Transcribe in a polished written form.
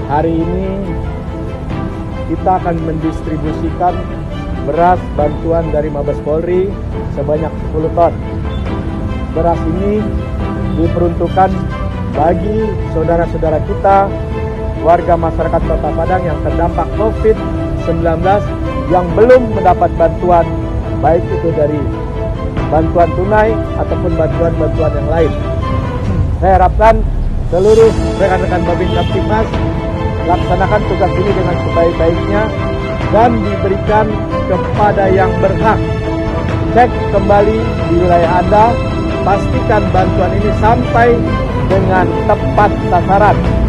Hari ini kita akan mendistribusikan beras bantuan dari Mabes Polri sebanyak 10 ton. Beras ini diperuntukkan bagi saudara-saudara kita, warga masyarakat Kota Padang yang terdampak COVID-19 yang belum mendapat bantuan, baik itu dari bantuan tunai ataupun bantuan-bantuan yang lain. Saya harapkan seluruh rekan-rekan Babin Kamtibmas laksanakan tugas ini dengan sebaik-baiknya dan diberikan kepada yang berhak. Cek kembali di wilayah Anda, pastikan bantuan ini sampai dengan tepat sasaran.